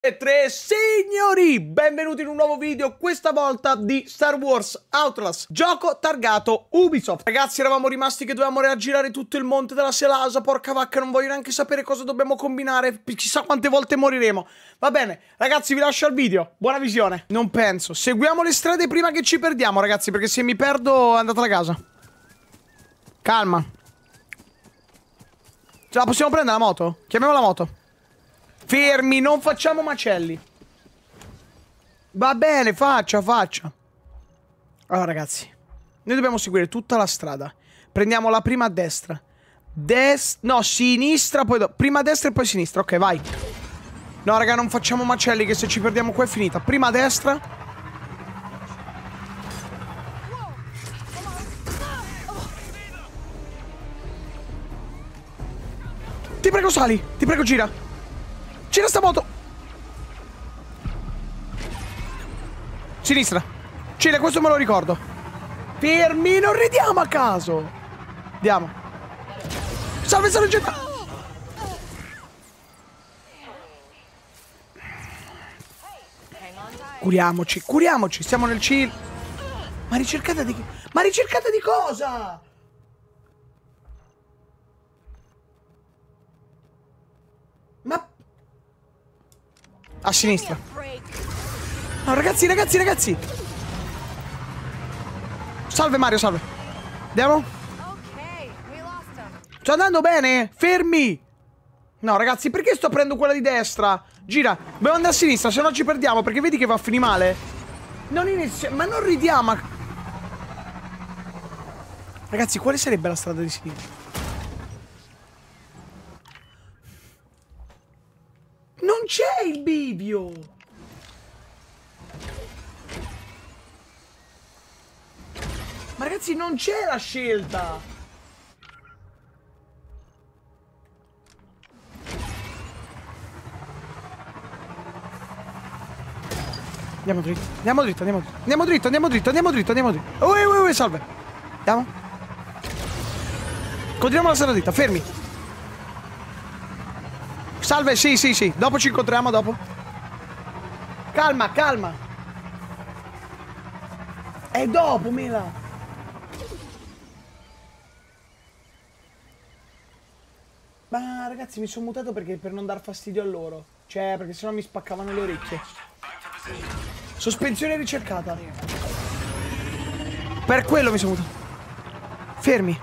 E tre signori, benvenuti in un nuovo video, questa volta di Star Wars Outlaws, gioco targato Ubisoft. Ragazzi, eravamo rimasti che dovevamo raggirare tutto il monte della Selasa, porca vacca, non voglio neanche sapere cosa dobbiamo combinare, chissà quante volte moriremo. Va bene, ragazzi, vi lascio al video, buona visione. Non penso, seguiamo le strade prima che ci perdiamo, ragazzi, perché se mi perdo andate alla casa. Calma. Ce la possiamo prendere la moto? Chiamiamo la moto. Fermi, non facciamo macelli. Va bene, faccia. Allora ragazzi, noi dobbiamo seguire tutta la strada. Prendiamo la prima a destra. No, sinistra, poi prima a destra e poi a sinistra. Ok, vai. No raga, non facciamo macelli, che se ci perdiamo qua è finita. Prima a destra. Ti prego sali, ti prego gira. Gira sta moto. Sinistra. Cile, questo me lo ricordo. Fermi, non ridiamo a caso. Andiamo. Salve, gente. Curiamoci, siamo nel chill. Ma ricercata di cosa? Ma a sinistra. No, ragazzi. Salve Mario, salve. Andiamo? Sto andando bene? Fermi. No, ragazzi, perché sto prendendo quella di destra? Gira. Dobbiamo andare a sinistra, se no ci perdiamo, perché vedi che va a finire male. Non inizia. Ma non ridiamo. Ragazzi, quale sarebbe la strada di sinistra? Non c'è il bivio! Ma ragazzi, non c'è la scelta! Andiamo dritto. Ui, salve. Andiamo. Continuiamo la strada dritta, fermi. Salve, sì. Dopo ci incontriamo, dopo. Calma. E dopo, Mela. Ma ragazzi, mi sono mutato perché per non dar fastidio a loro. Cioè, perché sennò mi spaccavano le orecchie. Sospensione ricercata. Per quello mi sono mutato. Fermi.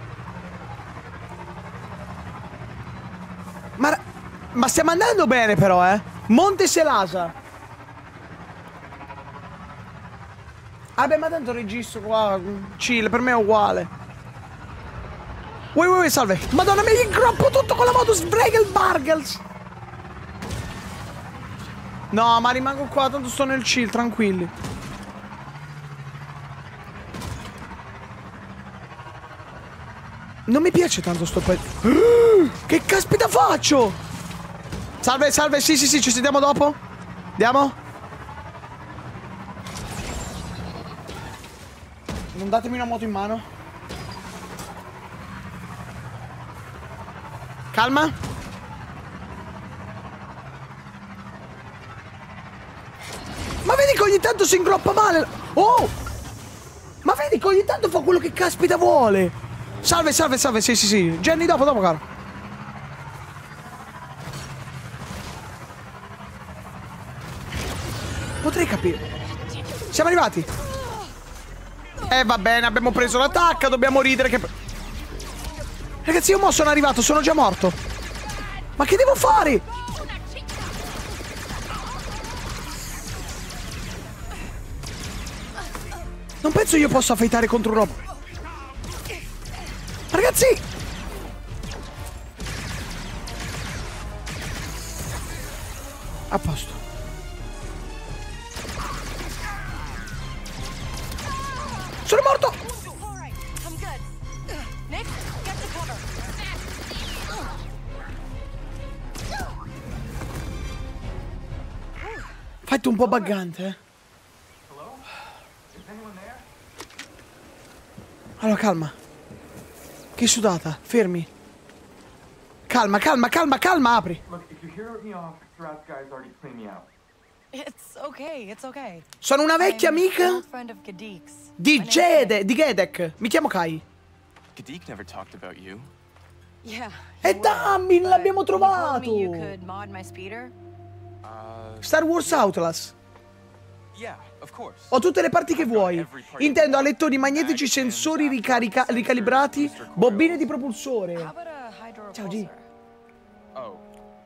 Ma stiamo andando bene però, Monte Selasa. Vabbè, ma tanto registro qua. Chill, per me è uguale. Ui, salve. Madonna, mi ingroppo tutto con la moto. Sbregelbargels. No, ma rimango qua, tanto sto nel chill, tranquilli. Non mi piace tanto sto pezzo. Che caspita faccio? Salve, sì, ci sentiamo dopo. Andiamo. Non datemi una moto in mano. Calma. Ma vedi che ogni tanto si ingroppa male. Oh! Ma vedi che ogni tanto fa quello che caspita vuole. Salve, sì. Jenny, dopo, caro. Potrei capire. Siamo arrivati. Va bene, abbiamo preso l'attacca. Dobbiamo ridere che... Ragazzi, io mo sono arrivato, sono già morto. Ma che devo fare? Non penso io possa fightare contro un robot. Ragazzi! A posto. Sono morto! Fatti un po' buggante, Allora, calma. Che sudata, fermi. Calma, calma, calma, calma, apri. Look, if you hear me off, Surat's guys already cleaned me out. It's okay, it's okay. Sono una vecchia I'm an amica old friend of Gadik's. di My name's Kai. di Gedek. Mi chiamo Kai. Gadik never talked about you. Yeah. E he would, dammi, but l'abbiamo he told trovato. me you could mod my speeder. Star Wars Outlast. Yeah, of course. Ho tutte le parti che vuoi. Intendo alettoni magnetici, sensori ricalibrati, bobine di How propulsore. about a Ciao, G. hydropulsar? Oh.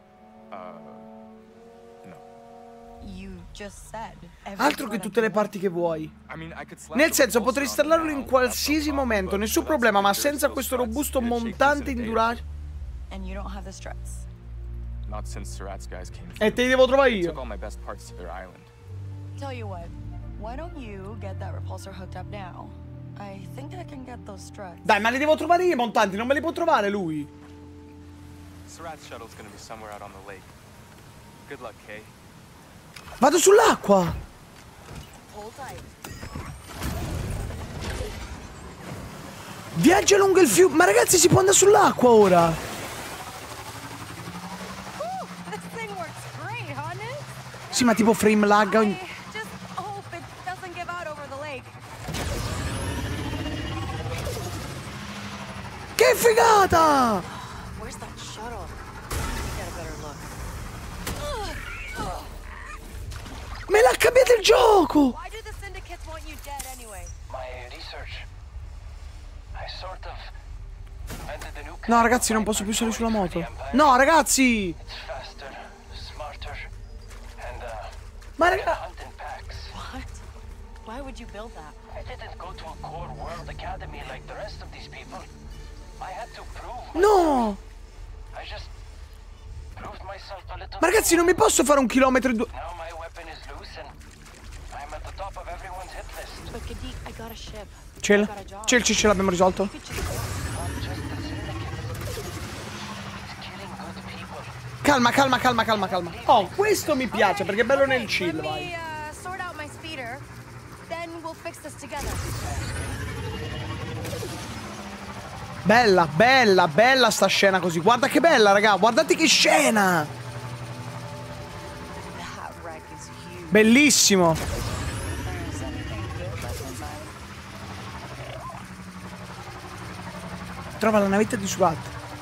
No. You just said every Altro che part tutte of le the parti che vuoi. I mean, I could slap Nel the senso, repulsor potrei on installarlo now, in that's qualsiasi no problem, momento, but nessun that's problema, ma because senza those questo struts robusto that shake montante this indurato. data. And you don't have the struts. Not since Surat's guys came E through. te li devo trovare They took io. all my best parts to their island. Tell you what, why don't you get that repulsor hooked up now? I think I can get those struts. Dai, ma li devo trovare io i montanti, non me li può trovare lui. Surat's shuttle's gonna be somewhere out on the lake. Good luck, Kay. Vado sull'acqua. Hold tight. Viaggia lungo il fiume. Ma ragazzi, si può andare sull'acqua ora. Whew, this thing works great, honey. Sì, ma tipo frame lag ogni... I just hope it doesn't give out over the lake. Che figata! Where's that shuttle? Get a better look. Me l'ha cambiato il gioco! Why do the syndicates want you dead anyway? My research. I sort of invented a new No, ragazzi, non posso più salire sulla moto. No, ragazzi! It's faster, smarter, and Ma can raga... hunt in packs. What? Why would you build that? I didn't go to a core world academy like the rest of these people. I had to prove No! I just proved myself a little. Ma ragazzi, non mi posso fare 1 chilometro e 2... Now my weapon is loose and I'm at the top of everyone's hit list. But Gadik, I got a ship. Chill. I got a job. Chill, ce l'abbiamo risolto. You could just go. Not just the syndicate. It's killing good people. Calma, calma, calma, calma, calma. Oh, questo mi piace perché è bello nel chill, Let vai. me sort out my speeder. Then we'll fix this together. Bella, bella, bella sta scena così. Guarda che bella, raga. Guardate che scena. That wreck is huge. Bellissimo. There's anything good left inside? Trova la navetta di Surat.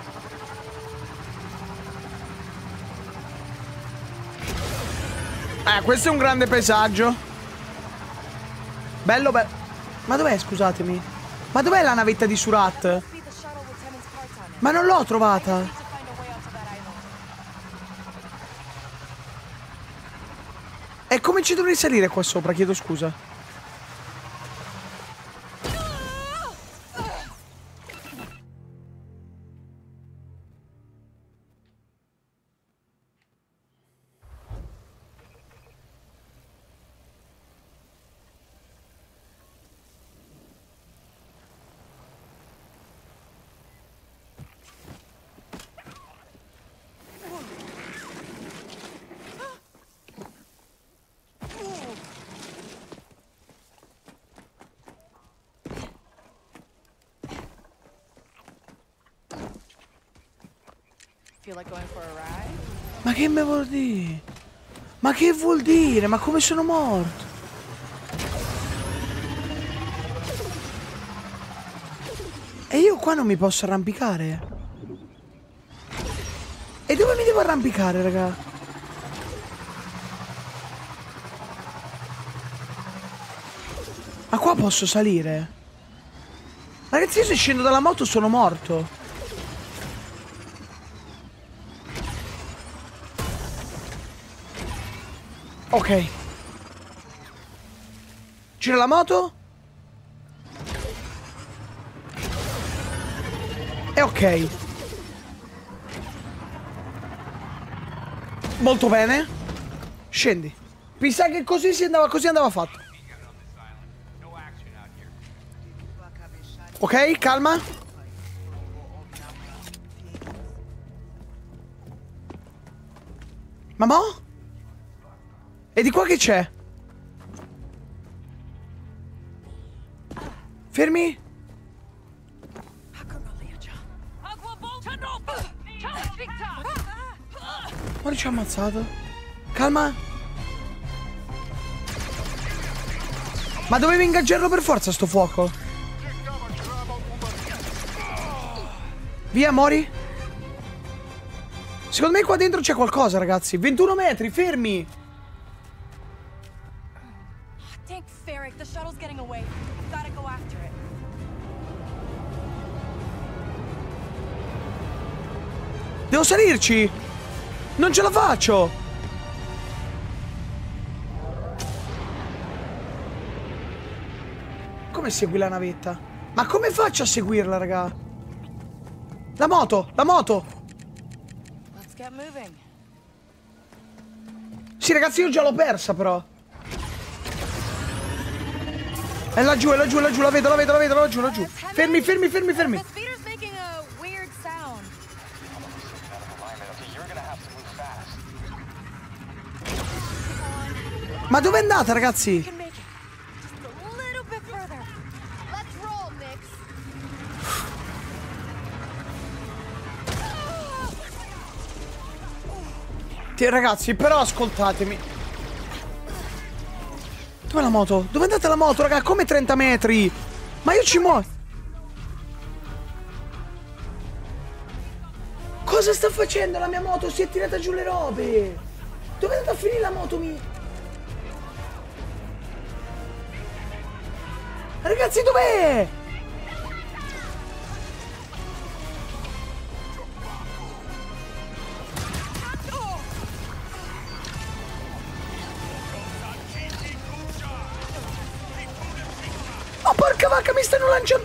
Questo è un grande paesaggio. Bello, bello. Ma dov'è, scusatemi? Ma dov'è la navetta di Surat? Be the shuttle with Temin's parts on it. Ma non l'ho trovata. Need to find a way out to that island. E come ci dovrei salire qua sopra? Chiedo scusa. Feel like going for a ride? Ma che me vuol dire? Ma che vuol dire? Ma come sono morto? E io qua non mi posso arrampicare? E dove mi devo arrampicare, raga? Ma qua posso salire? Ragazzi, io se scendo dalla moto sono morto. Ok. Gira la moto. E ok. Molto bene. Scendi. Mi sa che così andava fatto. Ok, calma. Ma mo? E di qua che c'è? Fermi. Mori ci ha ammazzato. Calma. Ma dovevi ingaggiarlo per forza sto fuoco. Via, Mori. Secondo me qua dentro c'è qualcosa, ragazzi. 21 metri, fermi. Tank Ferric, the shuttle's getting away. Gotta go after it. Devo salirci. Non ce la faccio. Come segui la navetta? Ma come faccio a seguirla, raga? La moto, la moto. Let's get moving. Sì, ragazzi, io già l'ho persa, però. È laggiù, la vedo, laggiù. Fermi. The speeder's making a weird sound. Ma dove è andata, ragazzi? You can make it. Just a little bit further. Let's roll, Nix. Ragazzi, però ascoltatemi. Dov'è la moto? Dove è andata la moto, raga? Come 30 metri? Ma io ci muovo. Cosa sta facendo la mia moto? Si è tirata giù le robe. Dove è andata a finire la moto mia? Ragazzi, dov'è? Oh, porca vacca, mi stanno lanciando.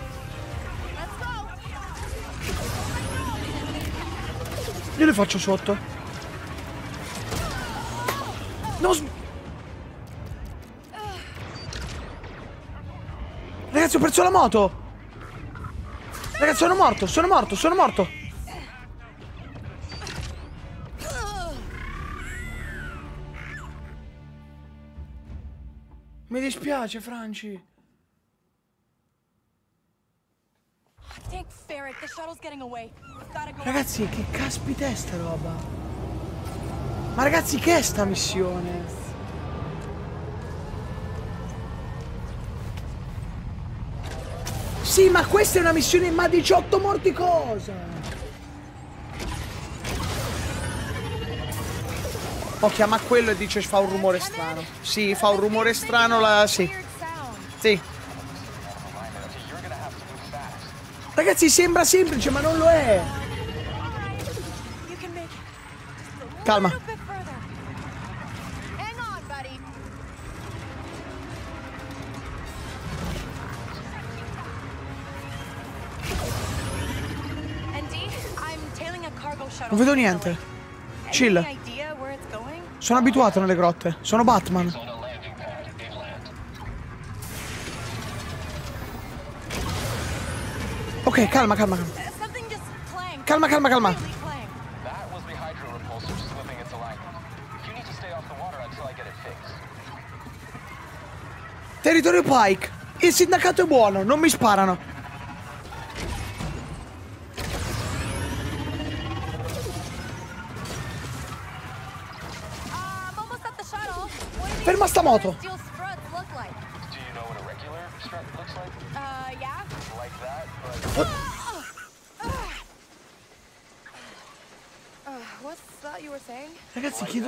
Io le faccio sotto. No. Ragazzi, ho perso la moto. Ragazzi, sono morto. Mi dispiace, Franci. Tank Ferric, the shuttle's getting away. Gotta go. Ragazzi, che caspita è sta roba? Ma ragazzi, che è sta missione? Sì, ma questa è una missione, ma 18 morti cosa? Oh, chiama quello e dice fa un rumore strano. Sì, fa un rumore strano la... Sì. Sì. Ragazzi, sembra semplice, ma non lo è. Calma. Non vedo niente. Chill. Sono abituato nelle grotte. Sono Batman. Ok, calma. Calma. Territorio Pike. Il sindacato è buono, non mi sparano. Ferma sta moto. Ragazzi, chiedo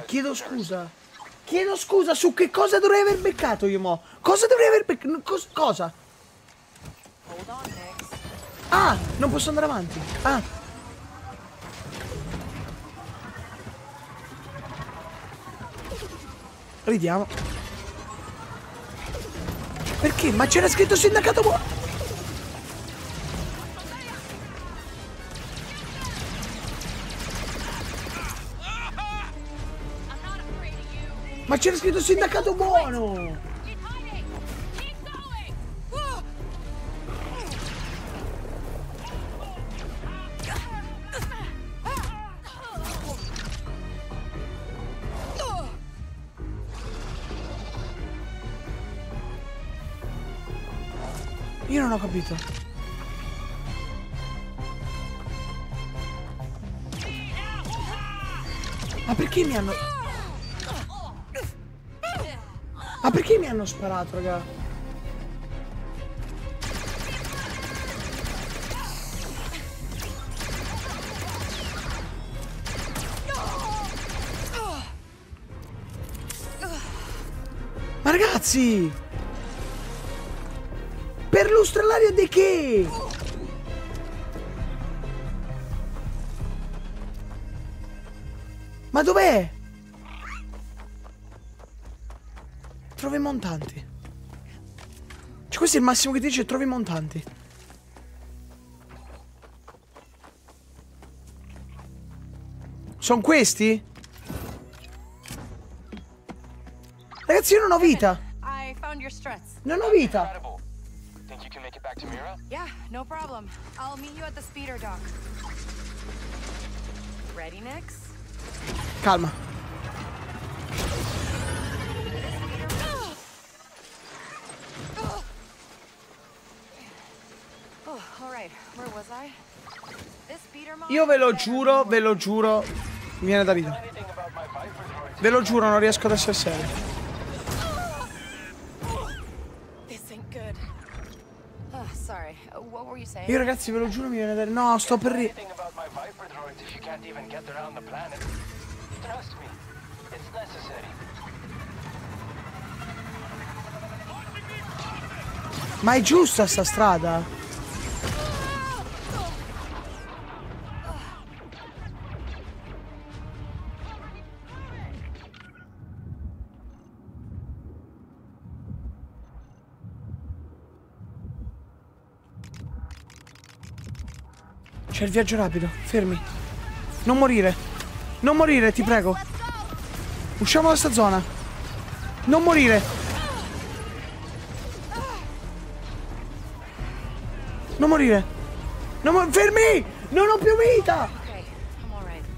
scusa su che cosa dovrei aver beccato io mo. Cosa dovrei aver beccato? Cosa? Ah, non posso andare avanti. Ah. Ridiamo. Perché? Ma c'era scritto sindacato buono. Ma c'era scritto sindacato buono. Io non ho capito. perché mi hanno... Ma perché mi hanno sparato, raga? Ma ragazzi! Per lustrare di che? Ma dov'è? Trovi montanti. Cioè, questo è il massimo che ti dice, trovi montanti. Sono questi? Ragazzi, io non ho vita. I found your struts. Non ho vita. Incredible. Think you can make it back to Mira? Yeah, no problem. I'll meet you at the speeder dock. Ready, Nix? Calma. Oh, all right. Where was I? This speeder mod? Io ve lo giuro, mi viene da ridere. Anything about my Viper droid? Ve lo giuro, non riesco ad essere serio. This ain't good. Sorry. What were you saying? Io ragazzi, ve lo giuro, mi viene da ridere. No, sto per ridere. Anything about my Viper droids if you can't even get around the planet? Trust me, it's necessary. Ma è giusta sta strada? C'è il viaggio rapido, fermi. Non morire. Non morire, ti prego. Usciamo da sta zona. Non morire. Non morire. Fermi! Non ho più vita! Okay, I'm all right.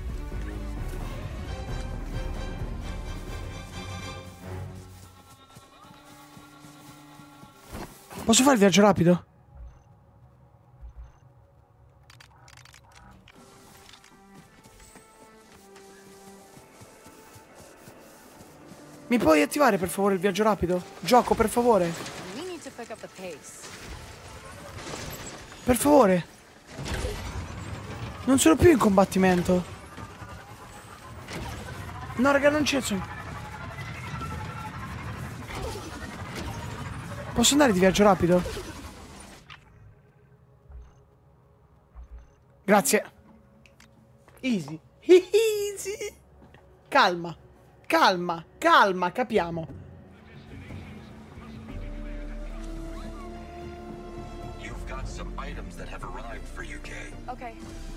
Posso fare il viaggio rapido? Mi puoi attivare per favore il viaggio rapido? Gioco, per favore. We need to pick up the pace. Per favore. Non sono più in combattimento. No, raga, non c'è. Posso andare di viaggio rapido? Grazie. Easy. Easy. Calma. Calma, calma, capiamo. You've got some items that have arrived for you, Kay. Okay.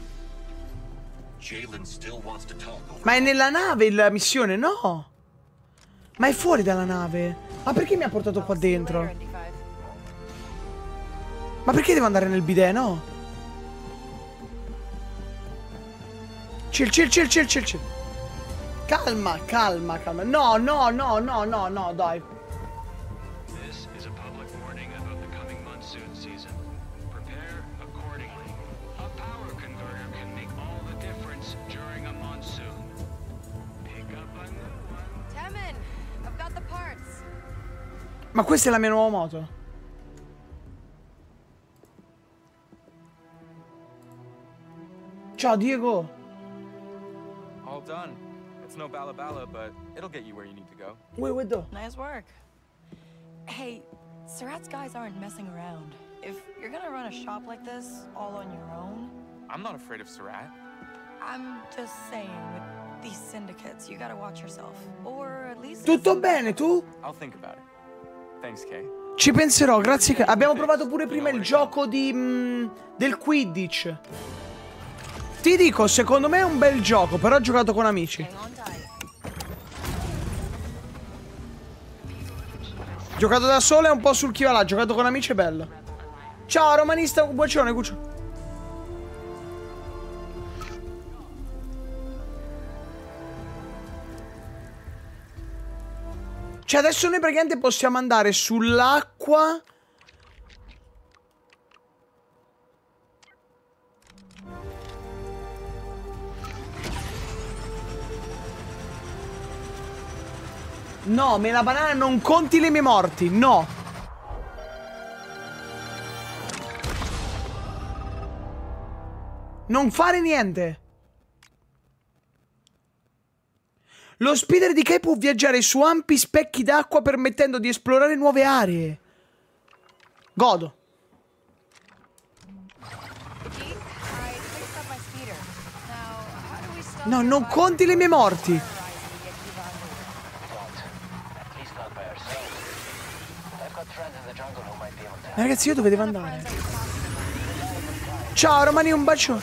Jalen still wants to talk over. Ma è nella nave la missione? No. Ma è fuori dalla nave. Ma perché mi ha portato qua dentro? Ma perché devo andare nel bidet? No. Chill, chill, chill, chill, chill, chill. Calma, calma, calma. No, no, no, no, no, no, dai. This is a public warning about the coming monsoon season. Prepare accordingly. A power converter can make all the difference during a monsoon. Pick up a new one. Temin, I've got the parts. Ma questa è la mia nuova moto. Ciao Diego. All done. It's no bala bala, but it'll get you where you need to go. Wait, do. Nice work. Hey, Surratt's guys aren't messing around. If you're gonna run a shop like this all on your own, I'm not afraid of Surratt. I'm just saying, with these syndicates, you gotta watch yourself. Or at least... Tutto bene, tu? I'll think about it. Thanks, Kay. Ci penserò, grazie. Abbiamo provato pure prima il gioco di del Quidditch. Ti dico, secondo me è un bel gioco, però ho giocato con amici. Hang on tight. Giocato da solo è un po' sul chi va là, giocato con amici è bello. Ciao romanista, un bacione, cuccio. Cioè adesso noi praticamente possiamo andare sull'acqua. No, mela banana, non conti le mie morti. No. Non fare niente. Lo speeder di Kai può viaggiare su ampi specchi d'acqua permettendo di esplorare nuove aree. Godo. No, non conti le mie morti. Ma ragazzi, io dove devo andare? Ciao Romani, un bacio.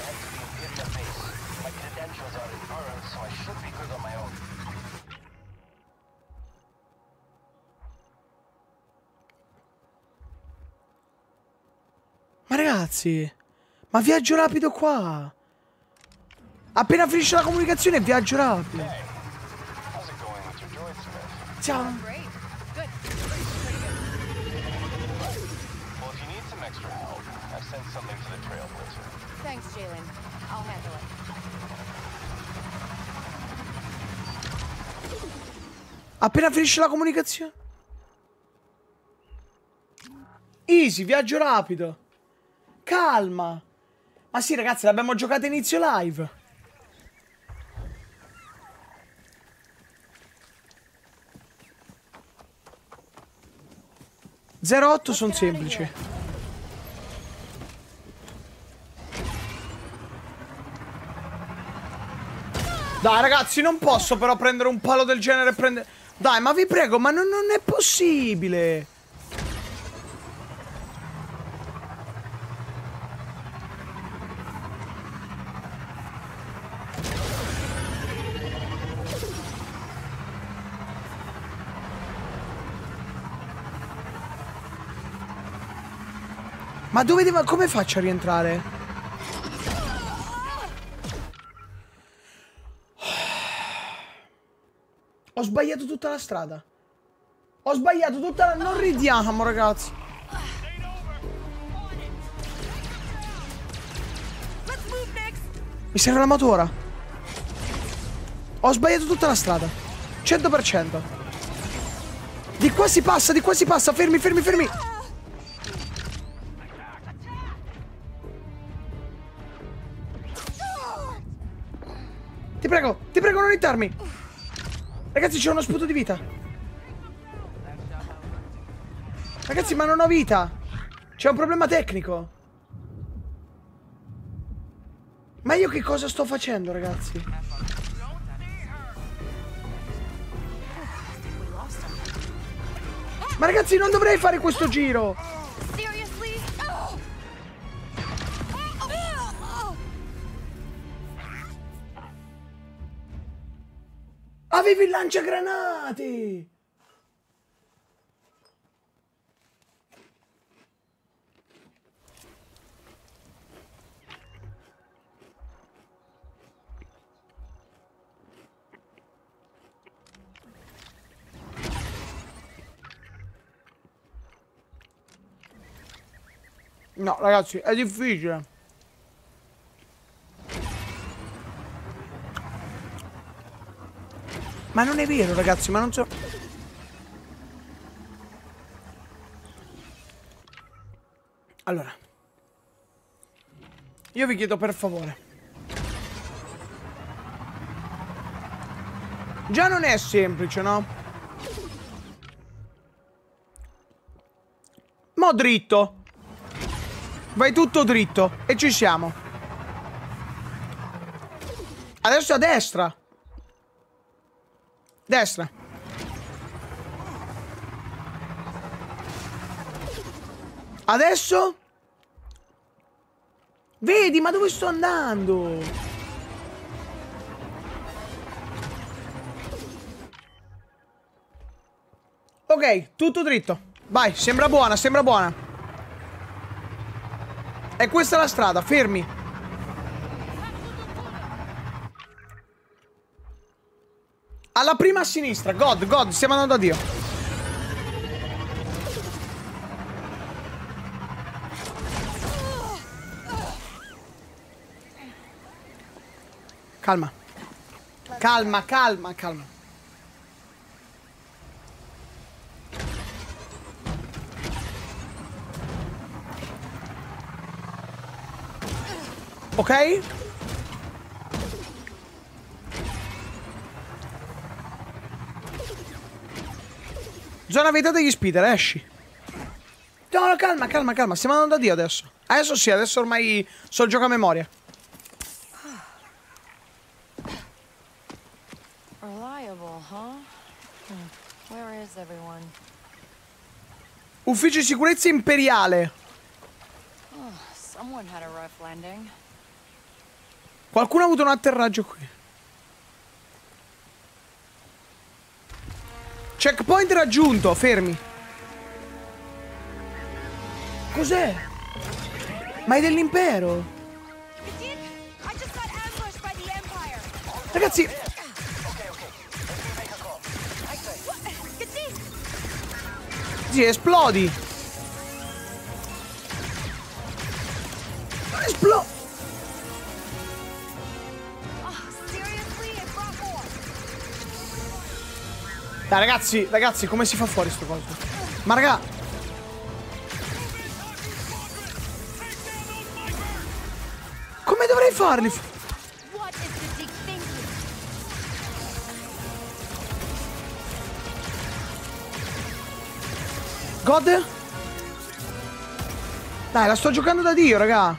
Ma ragazzi, ma viaggio rapido qua. Appena finisce la comunicazione viaggio rapido. Ciao. Well, if you need some extra help, I've sent something to the Trailblazer. Thanks, Jalen. I'll handle it. Appena finisce la comunicazione. Easy, viaggio rapido. Calma. Ma sì ragazzi, l'abbiamo giocata inizio live. Zero 8 sono semplici. Dai ragazzi, non posso però prendere un palo del genere e prendere... Dai, ma vi prego, ma non è possibile. Ma dove devo... Come faccio a rientrare? Ho sbagliato tutta la strada. Ho sbagliato tutta la... Non ridiamo, ragazzi. Mi serve la motora. Ho sbagliato tutta la strada. 100%. Di qua si passa, di qua si passa. Fermi, fermi, fermi. Ti prego non hittarmi. Ragazzi, c'è uno sputo di vita. Ragazzi, ma non ho vita. C'è un problema tecnico. Ma io che cosa sto facendo, ragazzi? Ma ragazzi, non dovrei fare questo giro. Avevi il lanciagranate! No, ragazzi, è difficile. Ma non è vero, ragazzi, ma non so... Allora. Io vi chiedo per favore. Già non è semplice, no? Mo' dritto. Vai tutto dritto. E ci siamo. Adesso a destra. Destra. Adesso? Vedi, ma dove sto andando? Ok, tutto dritto. Vai, sembra buona, sembra buona. E questa è la strada, fermi. Alla prima a sinistra, God, stiamo andando a Dio. Calma. Calma, calma, calma. Ok? Zona vietata degli speeder, esci. No, no, calma, calma, calma. Stiamo andando da Dio adesso. Adesso sì, adesso ormai so il gioco a memoria. Reliable, huh? Where is everyone? Ufficio di sicurezza imperiale. Oh, someone had a rough landing. Qualcuno ha avuto un atterraggio qui. Checkpoint raggiunto, fermi. Cos'è? Ma è dell'impero. Ragazzi. Sì, esplodi. Dai, ragazzi, come si fa fuori sto coso? Ma raga. Come dovrei farli? God? Dai, la sto giocando da Dio, raga.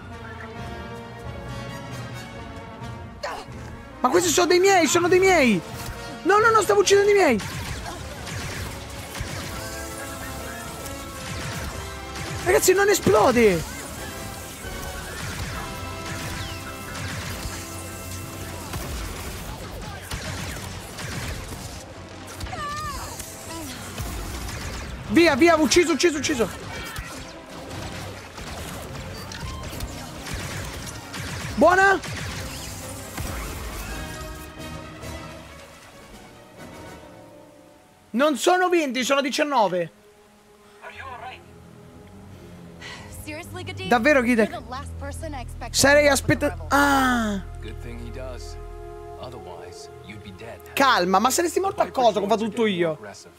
Ma questi sono dei miei, sono dei miei. No, no, no, stavo uccidendo i miei. Ragazzi, non esplode. Via, via, ucciso, ucciso, ucciso. Buona. Non sono 20, sono 19. Davvero, Gide? Sarei aspettato. Ah. Calma, ma saresti morto a cosa? Come ho fatto tutto io?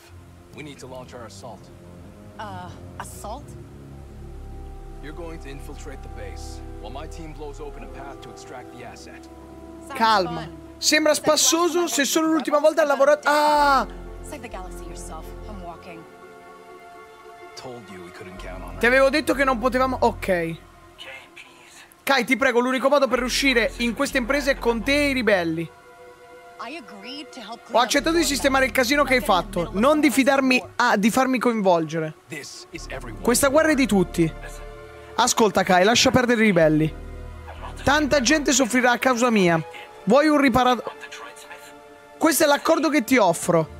Assault? You're going to infiltrate the base while my team blows open a path to extract the asset. Calma. Sembra spassoso se solo l'ultima volta ha lavorato. Ah! Save the galaxy yourself. I'm walking. Told you we couldn't count on Ti avevo detto che non potevamo. Ok. Kai, ti prego, l'unico modo per riuscire in questa impresa è con te e i ribelli. Ho accettato di sistemare il casino che hai fatto, non di fidarmi di farmi coinvolgere. Questa guerra è di tutti. Ascolta, Kai, lascia perdere i ribelli. Tanta gente soffrirà a causa mia. Vuoi un riparatore? Questo è l'accordo che ti offro.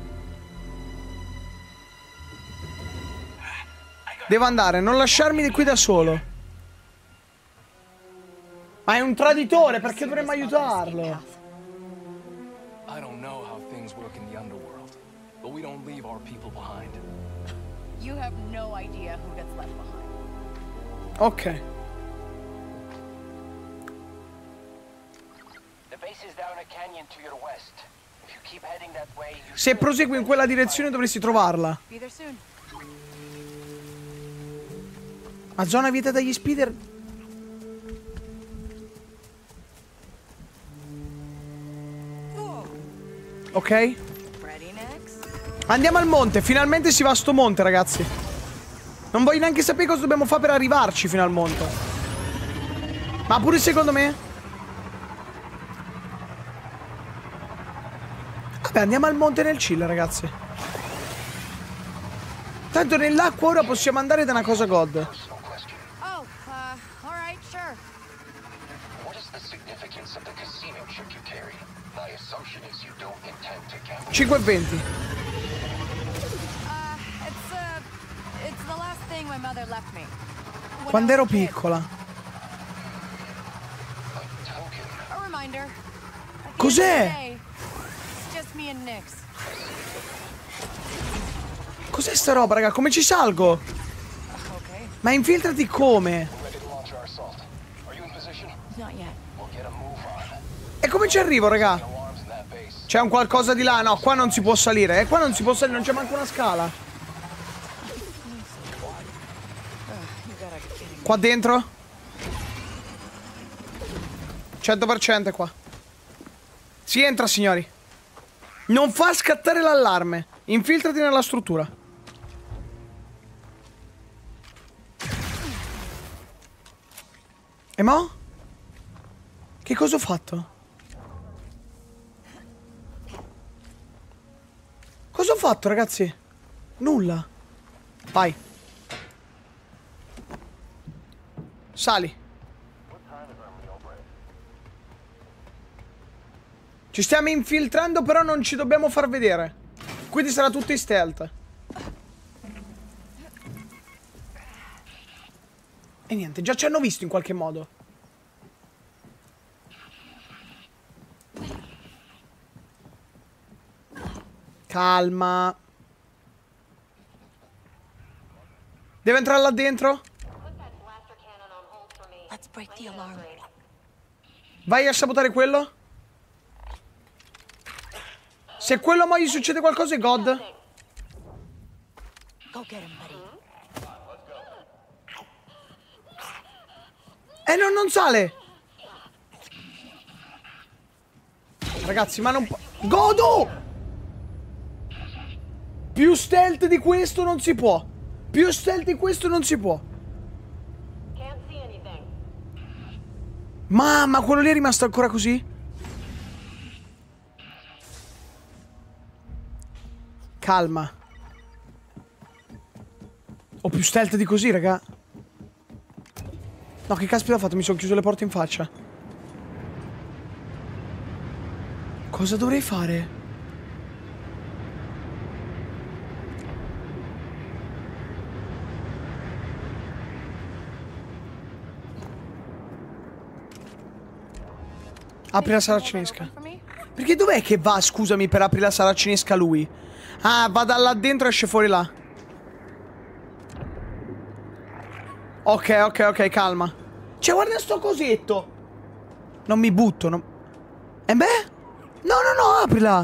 Devo andare, non lasciarmi qui da solo. Ma è un traditore, perché dovremmo aiutarlo? I don't know how things work in the underworld, but we don't leave our people behind. You have no idea who gets left behind. Ok. The base is down a canyon to your west. If you keep heading that way, Se prosegui in quella direzione dovresti trovarla. Be there soon. A zona vietata dagli speeder. Ok. Andiamo al monte. Finalmente si va a sto monte, ragazzi. Non voglio neanche sapere cosa dobbiamo fare per arrivarci fino al monte. Ma pure secondo me. Vabbè, andiamo al monte nel chill, ragazzi. Tanto nell'acqua ora possiamo andare da una cosa god. Oh, alright, sure. What is the significance of the casino chip you carry? My assumption is you don't intend to gamble. 5,20. It's the last thing my mother left me. Quando ero piccola. A reminder. Cos'è? Just me and Nix. Cos'è sta roba, raga? Come ci salgo? Okay. Ma infiltrati come? Not yet. E come ci arrivo, raga? C'è un qualcosa di là? No, qua non si può salire. Qua non si può salire, non c'è manco una scala. Qua dentro? 100% qua. Si entra, signori. Non fa scattare l'allarme. Infiltrati nella struttura. E mo? Che cosa ho fatto? Cosa ho fatto, ragazzi? Nulla. Vai. Sali. Ci stiamo infiltrando, però non ci dobbiamo far vedere. Quindi sarà tutto in stealth. E niente, già ci hanno visto in qualche modo. Calma. Deve entrare là dentro? Let's break the alarm. Vai a sabotare quello. Se quello mo gli succede qualcosa è God. Go get him, buddy. Non sale. Ragazzi, ma non può. Godo! Più stealth di questo non si può. Più stealth di questo non si può. Mamma, quello lì è rimasto ancora così? Calma. Ho più stealth di così, raga. No, che caspita ho fatto? Mi sono chiuso le porte in faccia. Cosa dovrei fare? Apri la saracinesca. Perché dov'è che va, scusami, per aprire la saracinesca lui? Ah, va da là dentro e esce fuori là. Ok, calma. Cioè, guarda sto cosetto. Non mi butto, no. E beh? No, aprila.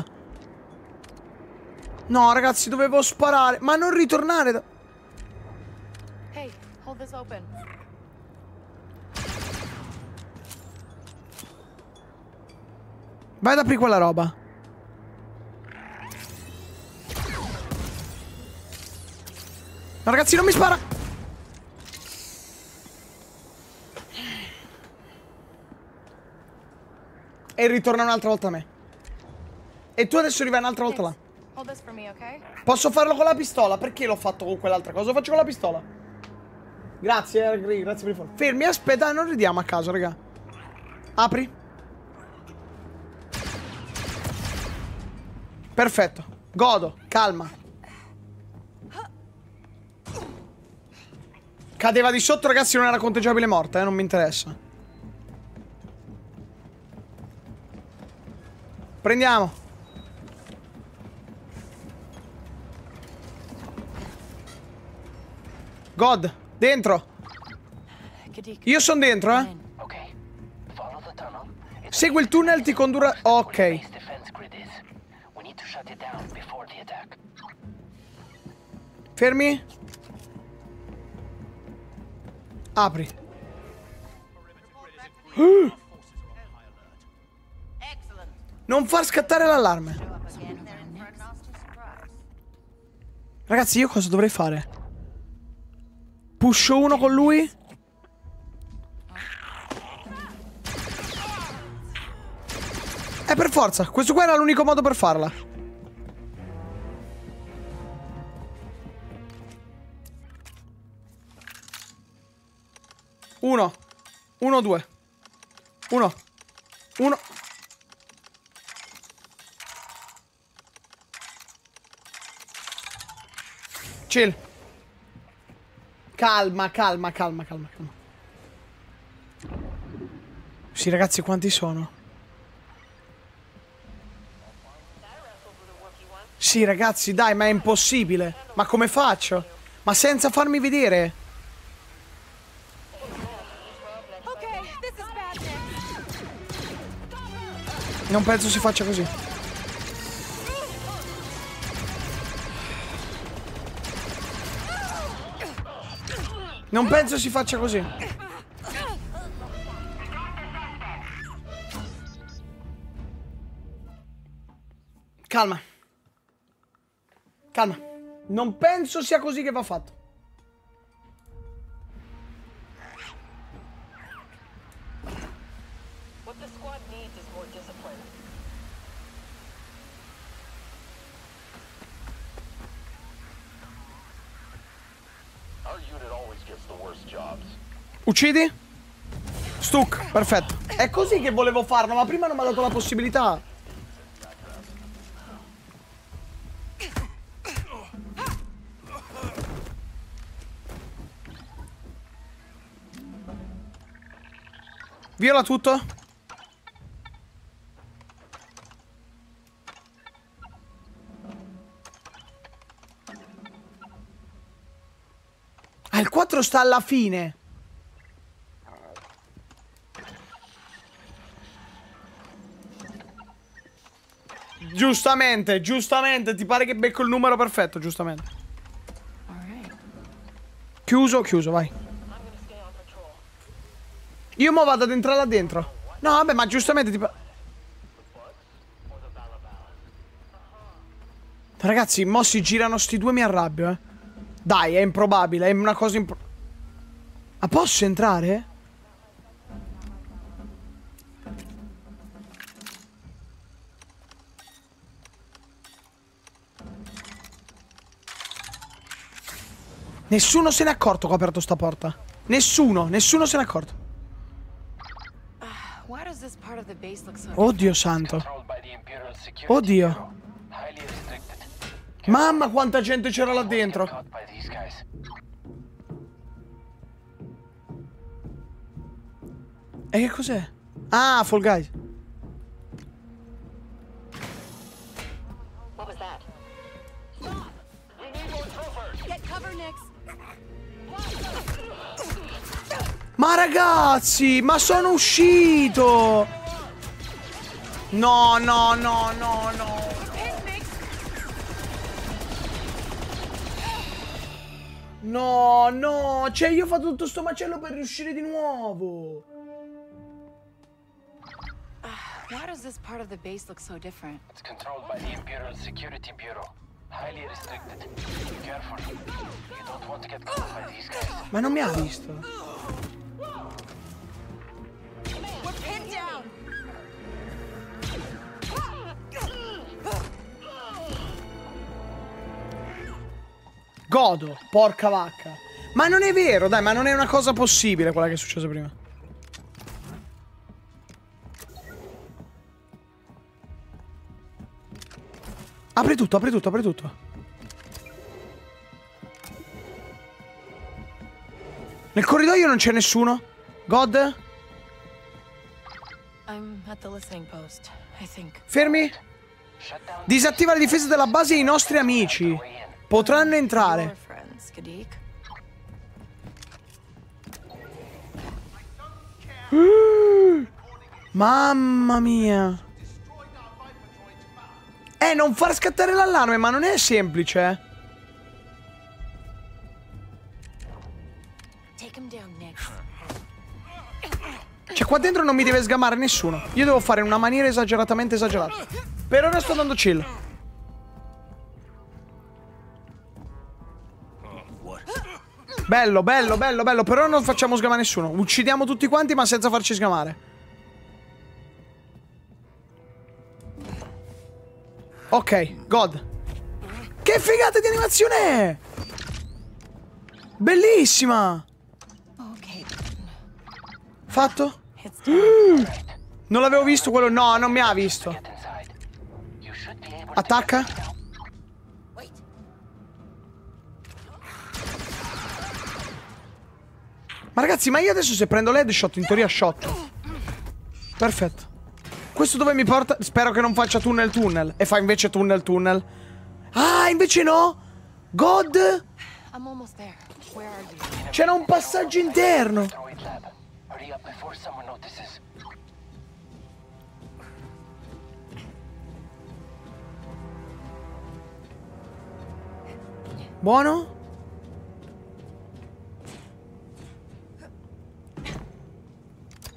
No, ragazzi, dovevo sparare. Ma non ritornare da... Hey, hold this open. Vai ad aprire quella roba. No, ragazzi, non mi spara. E ritorna un'altra volta a me. E tu adesso arrivi un'altra volta là. Hold this for me, okay? Posso farlo con la pistola? Perché l'ho fatto con quell'altra cosa? Lo faccio con la pistola. Grazie, grazie per il follow. Fermi, aspetta, non ridiamo a caso, raga. Apri. Perfetto. Godo, calma. Cadeva di sotto, ragazzi, non era conteggiabile morta, non mi interessa. Prendiamo. God, dentro. Io sono dentro, eh. Segui il tunnel, ti condurrà... Ok. Fermi. Apri. Non far scattare l'allarme. Ragazzi, io cosa dovrei fare? Pusho uno con lui? Per forza. Questo qua era l'unico modo per farla. Uno, due. Uno. Chill. Calma. Sì, ragazzi, quanti sono? Sì, ragazzi, dai, ma è impossibile. Ma come faccio? Ma senza farmi vedere. Non penso si faccia così. Non penso si faccia così. calma. Calma. Non penso sia così che va fatto. What the squad needs is more discipline. Our unit always gets the worst jobs. Uccidi? Stuck, perfetto. È così che volevo farlo, ma prima non mi ha dato la possibilità. Viola tutto. Ah, il 4 sta alla fine. Giustamente, giustamente. Ti pare che becco il numero perfetto, giustamente. Chiuso, chiuso, vai. Io mo vado ad entrare là dentro. No, vabbè, ma giustamente ti Ragazzi, mo si girano sti due, mi arrabbio, eh. Dai, è improbabile, è una cosa Ma posso entrare? Nessuno se n'è accorto che ho aperto sta porta. Nessuno se n'è accorto. Why does this part of the base look so Oddio santo. Controlled by the Imperial Security Oddio. Bureau. Highly restricted. Mamma quanta gente c'era là dentro. Caught by these guys. E che cos'è? Ah, Fall Guys. What was that? Get cover, Nix. Ma ragazzi, ma sono uscito. No, no, no, no, no. No, no, cioè io ho fatto tutto sto macello per riuscire di nuovo. Why does this part of the base look so different? It's controlled by the Imperial Security Bureau. Highly restricted. Be careful. You don't want to get caught by these guys. Ma non mi ha visto. We're pinned down. Godo, porca vacca. Ma non è vero, dai, ma non è una cosa possibile quella che è successa prima. Apri tutto, apri tutto, apri tutto. Nel corridoio non c'è nessuno. God? I'm at the listening post, I think. Fermi. Shut down Disattiva le difese della base e i nostri amici potranno Your entrare. friends, Kadik. Mamma mia. Non far scattare l'allarme, ma non è semplice. Take him down, Nix. Cioè qua dentro non mi deve sgamare nessuno. Io devo fare in una maniera esageratamente esagerata. Per ora sto andando chill. Bello, bello, bello, bello. Per ora non facciamo sgamare nessuno. Uccidiamo tutti quanti ma senza farci sgamare. Ok, God. Che figata di animazione è! Bellissima! Okay. Fatto? It's time. Non l'avevo visto quello. No, non mi ha visto. get inside. You should be able Attacca. Wait. Ma ragazzi, ma io adesso se prendo l'headshot, in teoria shot. Perfetto. Questo dove mi porta? Spero che non faccia tunnel tunnel. E fa invece tunnel tunnel. Ah, invece no. God. I'm almost there. Where are you? C'era un passaggio interno. Asteroid lab. Hurry up before someone notices. Buono.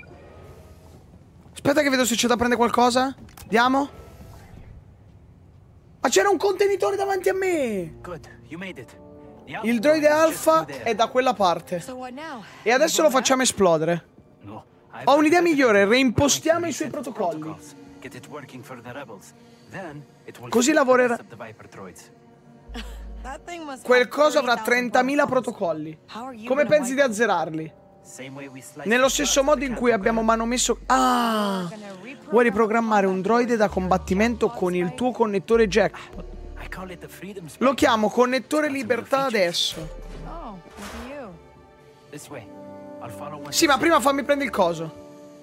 Aspetta che vedo se c'è da prendere qualcosa. Andiamo. c'era un contenitore davanti a me. Good, you made it. Il droide alfa è da quella parte. So what now? E adesso lo facciamo esplodere. No, Ho un'idea migliore, reimpostiamo i suoi protocolli. Get it working for the rebels. Then it will Così feed the lavorerà. rest of the Viper droids. That thing must Quel have coso avrà 30.000 30.000 protocolli. How are you Come gonna pensi di wipe- azzerarli? Same way we slice Nello the stesso parts modo in of the cui Canto abbiamo Grande. manomesso... Ah! Vuoi riprogrammare un droide da combattimento con il tuo connettore jack? I call it the freedom Lo spectrum. chiamo connettore libertà adesso. Oh, look at you. This way. I'll follow one. Sì, ma prima fammi prendere il coso.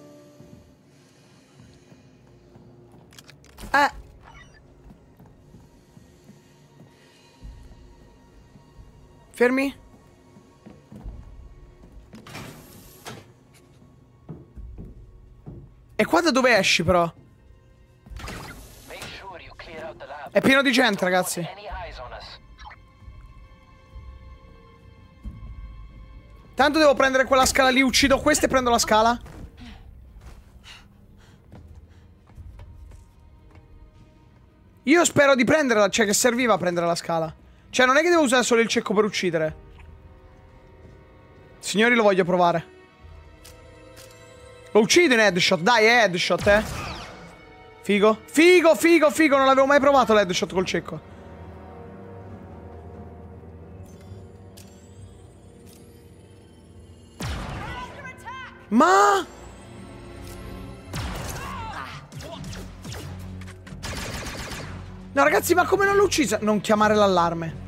Fermi. E qua da dove esci però? Make sure you clear out the lab. È pieno di gente, ragazzi. Any eyes on us. Tanto devo prendere quella scala lì, uccido questa e prendo la scala. Io spero di prenderla, cioè che serviva a prendere la scala. Cioè non è che devo usare solo il cecco per uccidere. Signori, lo voglio provare. Lo uccido in headshot, dai, è headshot, Figo. Figo, figo, figo, non l'avevo mai provato l'headshot col cecco. Ma... No, ragazzi, ma come non l'ho uccisa? Non chiamare l'allarme.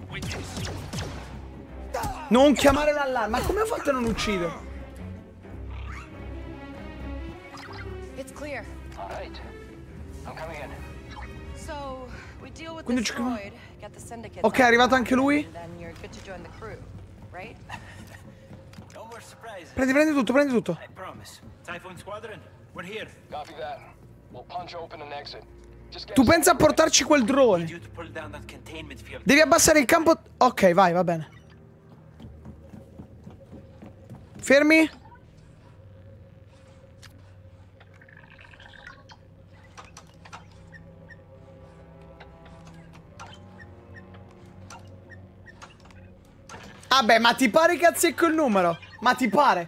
Non chiamare l'allarme. Ma come ho fatto a non uccidere? It's clear. All right. I'm coming in. So, we deal with Quindi this ci- droid, get the syndicate. Ok, è arrivato anche lui. Then you're good to join the crew, right? No more surprises. Prendi, prendi tutto, prendi tutto. I promise. Typhoon Squadron, we're here. Copy that. We'll punch open and exit. Just get Tu pensa a portarci quel drone? You to pull down that containment field. Devi abbassare il campo... Ok, vai, va bene. Fermi. Vabbè, ma ti pare che azzecco il numero? Ma ti pare?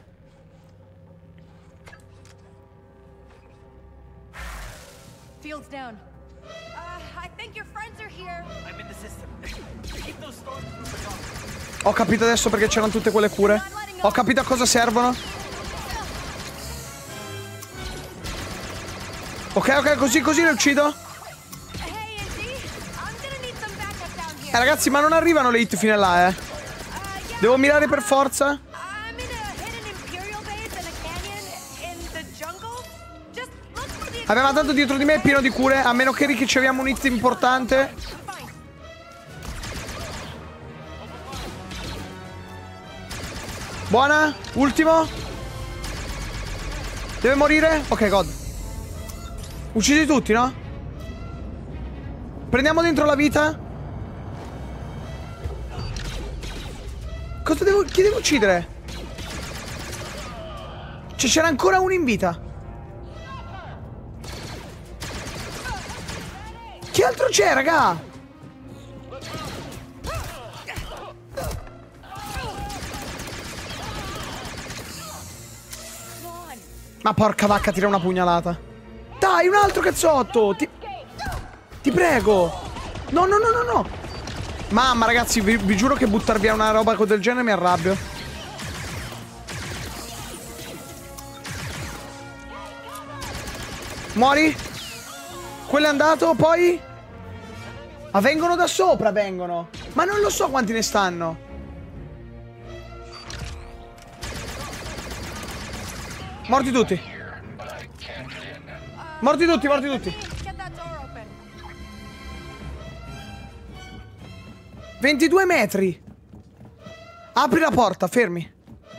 Field's down. I think your friends are here. I'm in the system. Keep those stormtroopers on. Ho capito adesso perché c'erano tutte quelle cure. Ho capito a cosa servono. Ok, ok, così le uccido. Hey, Izzy, I'm gonna need some backup down here. Ragazzi, ma non arrivano le hit fino là, Yeah, Devo mirare per forza. I'm in a hidden Imperial base in a canyon in the jungle. Just look for the... Aveva tanto dietro di me, è pieno di cure. A meno che riceviamo un hit importante. Fine. Buona. Ultimo. Deve morire. Ok, God. Uccisi tutti, no? Prendiamo dentro la vita. Cosa devo... Chi devo uccidere? Cioè, c'era ancora uno in vita. Chi altro c'è, raga? Ma porca vacca, tira una pugnalata. Dai, un altro cazzotto. Ti prego. No, no, no, no, no. Mamma, ragazzi, vi giuro che buttar via una roba del genere mi arrabbio. Muori. Quello è andato, poi... Ma vengono da sopra, vengono. Ma non lo so quanti ne stanno. Morti tutti. Morti tutti, morti tutti. Get that door open. 22 metri. Apri la porta, fermi.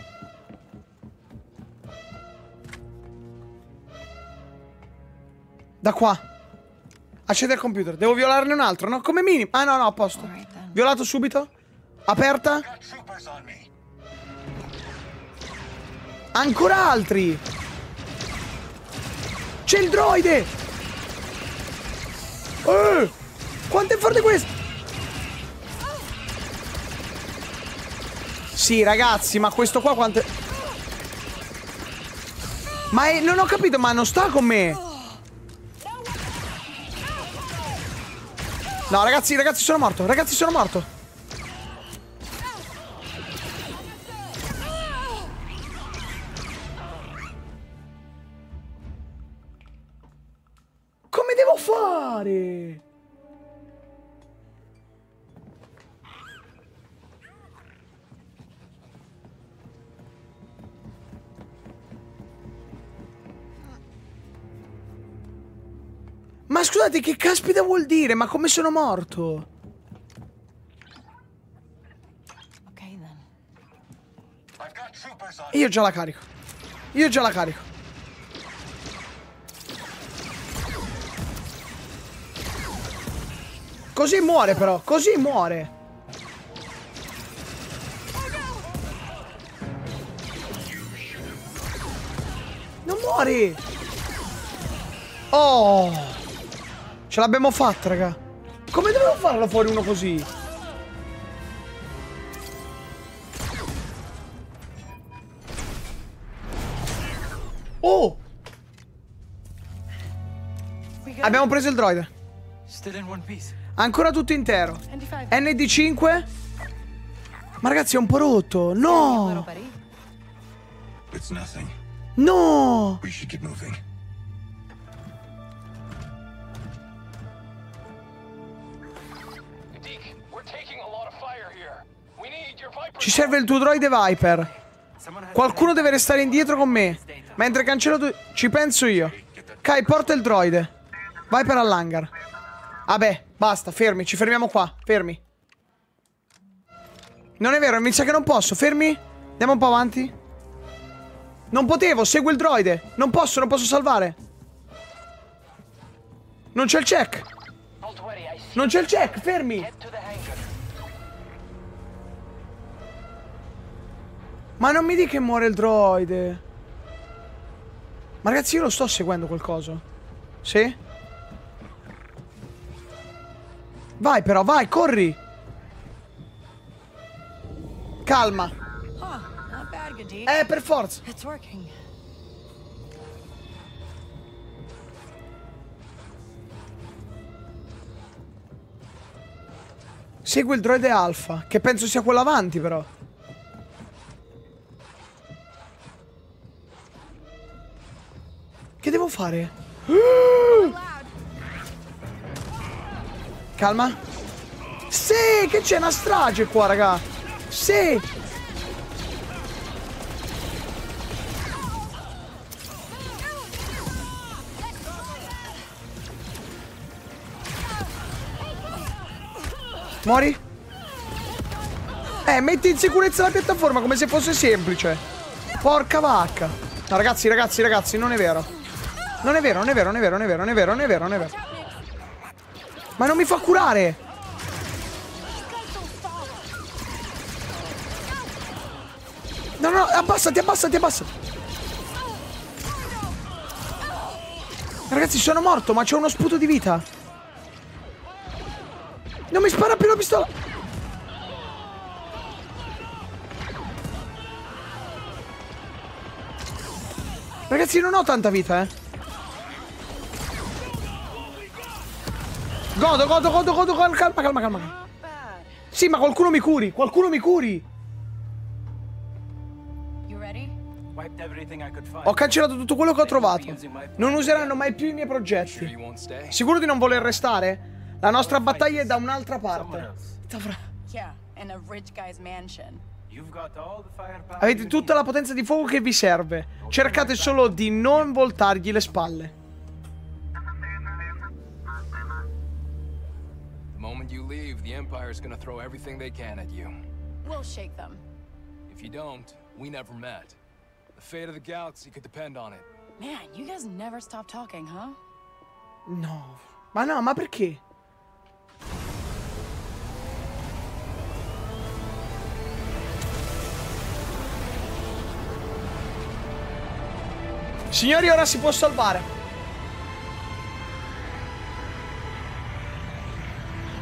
Da qua. Accedi al computer. Devo violarne un altro, no? Come minimo. Ah, no, no, a posto. Violato subito. Aperta. Ancora altri. C'è il droide. Quanto è forte questo? Sì, ragazzi, ma questo qua quanto è... Ma non ho capito, ma non sta con me. No, ragazzi, sono morto. Ragazzi, sono morto. Come devo fare? Ma scusate, che caspita vuol dire? Ma come sono morto? Okay, then. Io già la carico. Io già la carico. Così muore però, così muore. Non muori. Oh. Ce l'abbiamo fatta, raga. Come dovevo farlo fuori uno così? Oh! Abbiamo preso il droide. Still in one piece. Ancora tutto intero. ND5. ND5? Ma ragazzi è un po' rotto. No! It's nothing. No! We should get moving. Deke, we're taking a lot of fire here. We need your Viper. Ci serve il tuo droide Viper. Qualcuno deve restare indietro con me. Mentre cancello tu... Ci penso io. Kai, porta il droide. Viper all'hangar. Vabbè, basta, fermi, ci fermiamo qua. Fermi. Non è vero, mi sa che non posso. Fermi. Andiamo un po' avanti. Non potevo, segui il droide. Non posso salvare. Non c'è il check. Don't worry, I see. Non c'è il check, fermi. Head to the hangar. Ma non mi dica che muore il droide. Ma ragazzi, io lo sto seguendo qualcosa. Sì? Vai però, vai, corri. Calma. Huh, not bad, good deed. Per forza. It's working. Segui il droide alfa, che penso sia quello avanti però. Che devo fare? Calma. Sì, che c'è una strage qua, raga. Sì. Muori? Metti in sicurezza la piattaforma come se fosse semplice. Porca vacca. No, ragazzi, non è vero. Non è vero. Ma non mi fa curare. No, abbassati. Ragazzi, sono morto, ma c'ho uno sputo di vita. Non mi spara più la pistola. Ragazzi, non ho tanta vita, Godo. Calma. Sì, ma qualcuno mi curi. You ready? Wiped everything I could find. Ho cancellato tutto quello che ho trovato. Non useranno mai più i miei progetti. You won't stay? Sicuro di non voler restare? La nostra battaglia è da un'altra parte. Yeah, in a rich guy's mansion. You've got all the firepower. Avete tutta la potenza di fuoco che vi serve. Cercate solo di non voltargli le spalle. The moment you leave, the Empire's gonna throw everything they can at you. We'll shake them. If you don't, we never met. The fate of the galaxy could depend on it. Man, you guys never stop talking, huh? No. Ma perché? Signori, ora si può salvare.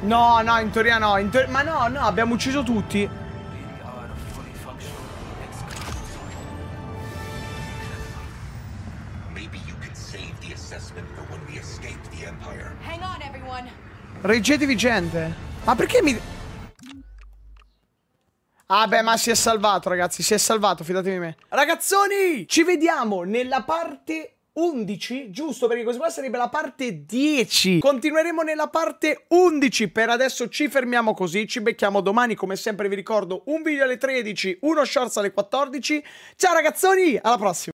No, no, in teoria no. Ma no, no, abbiamo ucciso tutti. Hang on, everyone. Reggetevi, gente. Ma perché mi... Ah beh, ma si è salvato, ragazzi, si è salvato, fidatevi di me. Ragazzoni, ci vediamo nella parte 11, giusto? Perché questa qua sarebbe la parte 10. Continueremo nella parte 11. Per adesso ci fermiamo così. Ci becchiamo domani, come sempre vi ricordo, un video alle 13, uno shorts alle 14. Ciao ragazzoni, alla prossima.